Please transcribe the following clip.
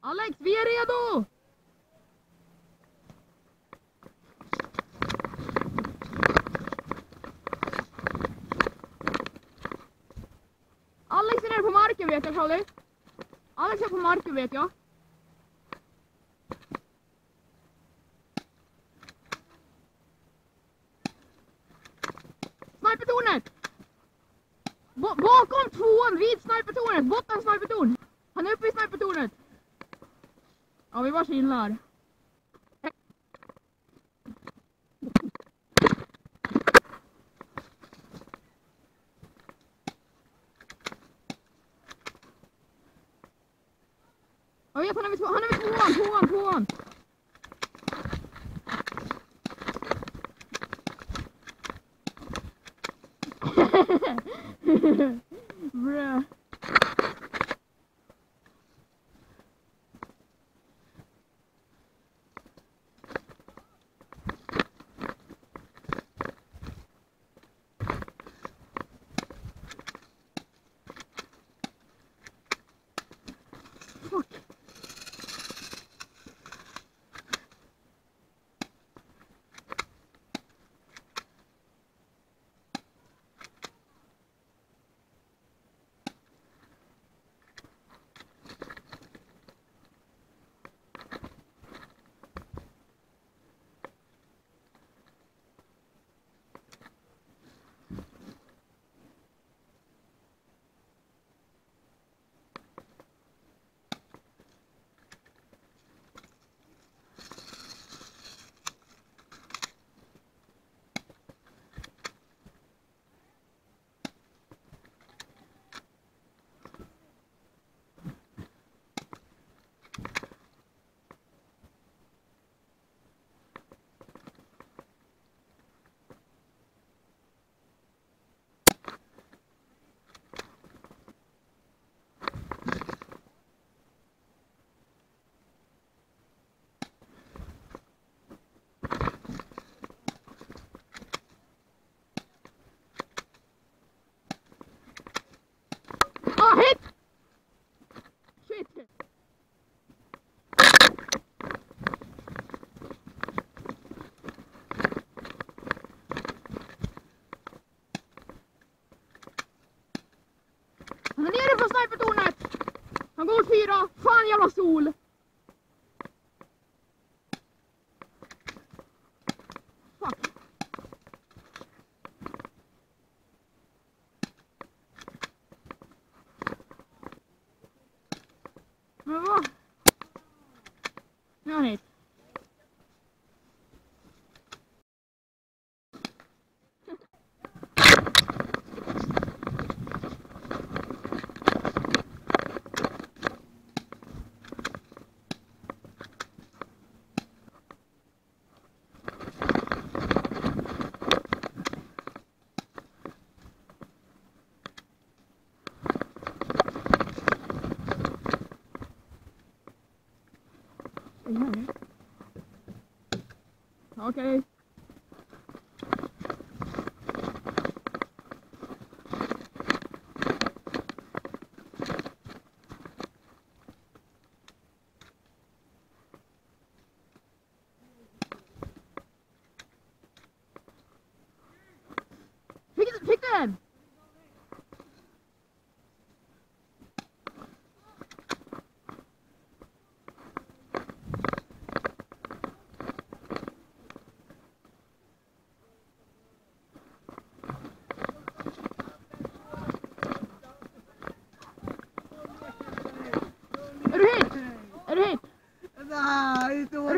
Alex, vi är redo! Alex är nere på marken vet jag, Charlie. Alex är på marken vet jag. Snipertornet! Bakom tvåan vid snipertornet! Botten snipertorn! Han är uppe i snipertornet! Ja, vi bara chillar. Jag vet, han är vid tvåan! Bra. Fuck. Ah, hit! Shit! Han är nere på snipertornet! Han går åt 4! Fan jävla sol! Fuck! Men vad? Nu är han hit. Okej. Fick du den? Är du hit? Nej, inte